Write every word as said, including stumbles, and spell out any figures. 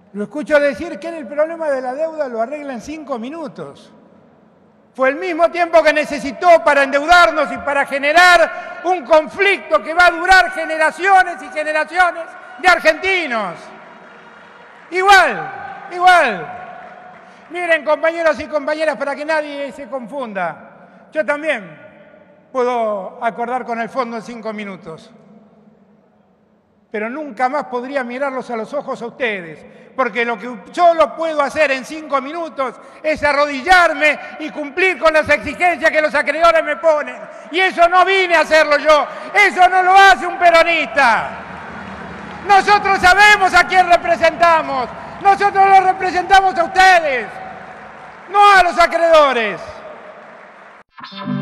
Lo escucho decir que el problema de la deuda lo arregla en cinco minutos. Fue el mismo tiempo que necesitó para endeudarnos y para generar un conflicto que va a durar generaciones y generaciones de argentinos. Igual, igual. Miren, compañeros y compañeras, para que nadie se confunda, yo también puedo acordar con el fondo en cinco minutos. Pero nunca más podría mirarlos a los ojos a ustedes, porque lo que yo lo puedo hacer en cinco minutos es arrodillarme y cumplir con las exigencias que los acreedores me ponen. Y eso no vine a hacerlo yo, eso no lo hace un peronista. Nosotros sabemos a quién representamos, nosotros los representamos a ustedes, no a los acreedores.